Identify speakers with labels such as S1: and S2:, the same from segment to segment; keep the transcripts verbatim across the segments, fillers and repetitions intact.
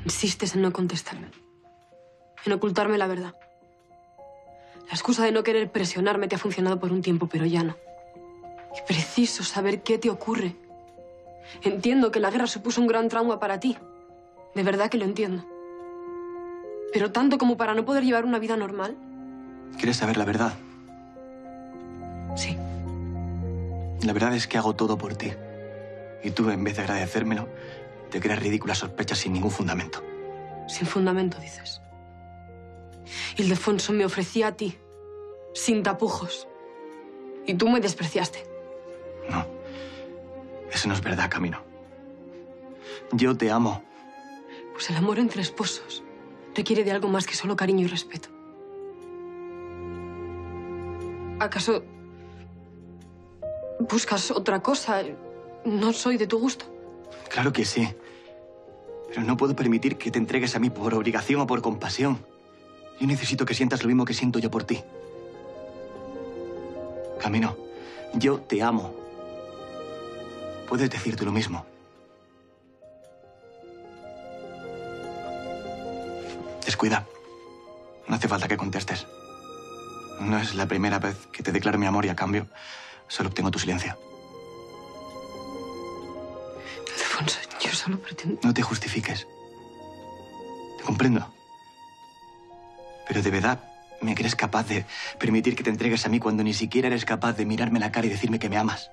S1: Insistes en no contestarme, en ocultarme la verdad. La excusa de no querer presionarme te ha funcionado por un tiempo, pero ya no. Y preciso saber qué te ocurre. Entiendo que la guerra supuso un gran trauma para ti. De verdad que lo entiendo. Pero tanto como para no poder llevar una vida normal.
S2: ¿Quieres saber la verdad?
S1: Sí.
S2: La verdad es que hago todo por ti. Y tú, en vez de agradecérmelo, te creas ridículas sospechas sin ningún fundamento.
S1: Sin fundamento, dices. Ildefonso me ofrecía a ti, sin tapujos. Y tú me despreciaste.
S2: No. Eso no es verdad, Camino. Yo te amo.
S1: Pues el amor entre esposos requiere de algo más que solo cariño y respeto. ¿Acaso buscas otra cosa? No soy de tu gusto.
S2: Claro que sí. Pero no puedo permitir que te entregues a mí por obligación o por compasión. Yo necesito que sientas lo mismo que siento yo por ti. Camino, yo te amo. Puedes decirte lo mismo. Descuida. No hace falta que contestes. No es la primera vez que te declaro mi amor y a cambio solo obtengo tu silencio.
S1: Ildefonso, yo solo pretendo...
S2: No te justifiques. Te comprendo. Pero de verdad, ¿me crees capaz de permitir que te entregues a mí cuando ni siquiera eres capaz de mirarme en la cara y decirme que me amas?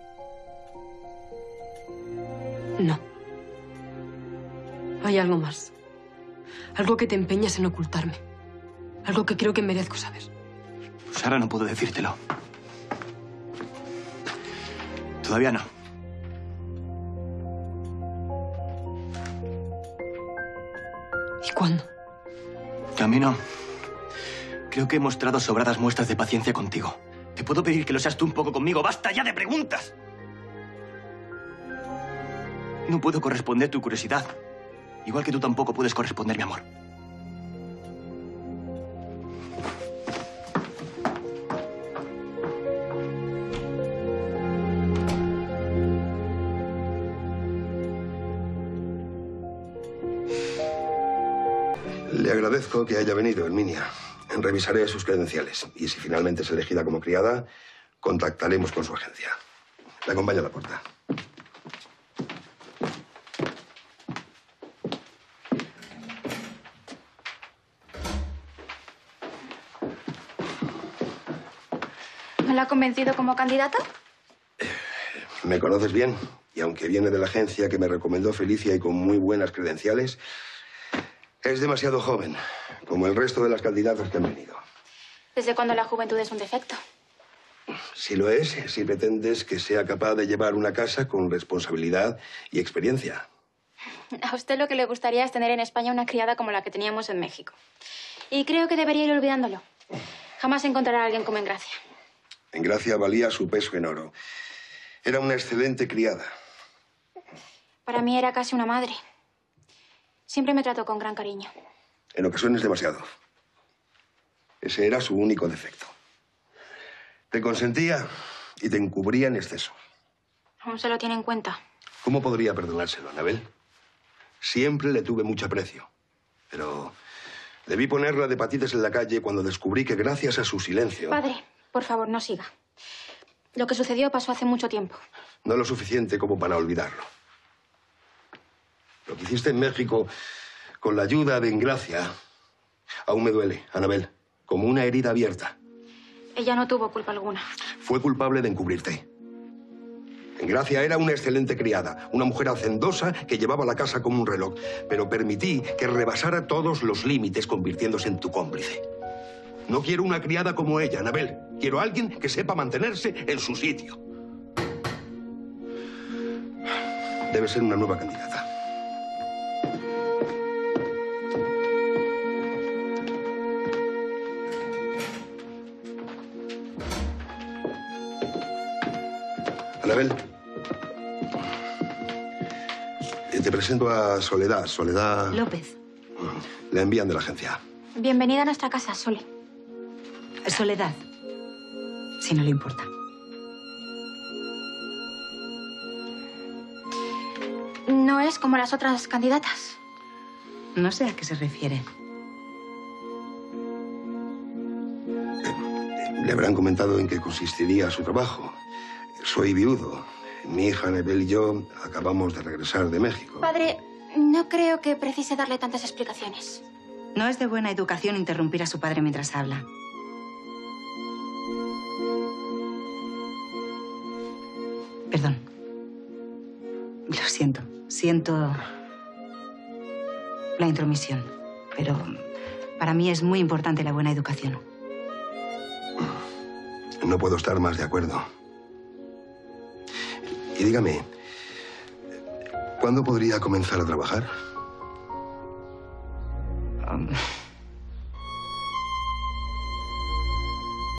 S1: No. Hay algo más. Algo que te empeñas en ocultarme. Algo que creo que merezco saber.
S2: Pues ahora no puedo decírtelo. Todavía no.
S1: ¿Y cuándo?
S2: Camino, creo que he mostrado sobradas muestras de paciencia contigo. ¿Te puedo pedir que lo seas tú un poco conmigo? ¡Basta ya de preguntas! No puedo corresponder tu curiosidad. Igual que tú tampoco puedes corresponder mi amor.
S3: Le agradezco que haya venido, Herminia. Revisaré sus credenciales y si finalmente es elegida como criada, contactaremos con su agencia. Le acompaño a la puerta.
S4: ¿Me la ha convencido como candidata?
S3: Me conoces bien y aunque viene de la agencia que me recomendó Felicia y con muy buenas credenciales, es demasiado joven, como el resto de las candidatas que han venido.
S4: ¿Desde cuándo la juventud es un defecto?
S3: Si lo es, si pretendes que sea capaz de llevar una casa con responsabilidad y experiencia.
S4: A usted lo que le gustaría es tener en España una criada como la que teníamos en México. Y creo que debería ir olvidándolo. Jamás encontrará a alguien como Engracia.
S3: Engracia valía su peso en oro. Era una excelente criada.
S4: Para mí era casi una madre. Siempre me trató con gran cariño.
S3: En ocasiones demasiado. Ese era su único defecto. Te consentía y te encubría en exceso.
S4: Aún se lo tiene en cuenta.
S3: ¿Cómo podría perdonárselo, Anabel? Siempre le tuve mucho aprecio. Pero debí ponerla de patitas en la calle cuando descubrí que gracias a su silencio...
S4: Padre, por favor, no siga. Lo que sucedió pasó hace mucho tiempo.
S3: No lo suficiente como para olvidarlo. Lo que hiciste en México con la ayuda de Engracia aún me duele, Anabel, como una herida abierta.
S4: Ella no tuvo culpa alguna.
S3: Fue culpable de encubrirte. Engracia era una excelente criada, una mujer hacendosa que llevaba la casa como un reloj, pero permití que rebasara todos los límites convirtiéndose en tu cómplice. No quiero una criada como ella, Anabel. Quiero a alguien que sepa mantenerse en su sitio. Debe ser una nueva candidata. Anabel, te presento a Soledad. Soledad...
S5: López.
S3: La envían de la agencia.
S4: Bienvenida a nuestra casa, Sole.
S5: Soledad, si no le importa.
S4: No es como las otras candidatas.
S5: No sé a qué se refiere.
S3: Le habrán comentado en qué consistiría su trabajo. Soy viudo. Mi hija Annabel y yo acabamos de regresar de México.
S4: Padre, no creo que precise darle tantas explicaciones.
S5: No es de buena educación interrumpir a su padre mientras habla. Perdón. Lo siento. Siento la intromisión. Pero para mí es muy importante la buena educación.
S3: No puedo estar más de acuerdo. Y dígame, ¿cuándo podría comenzar a trabajar?
S5: Um,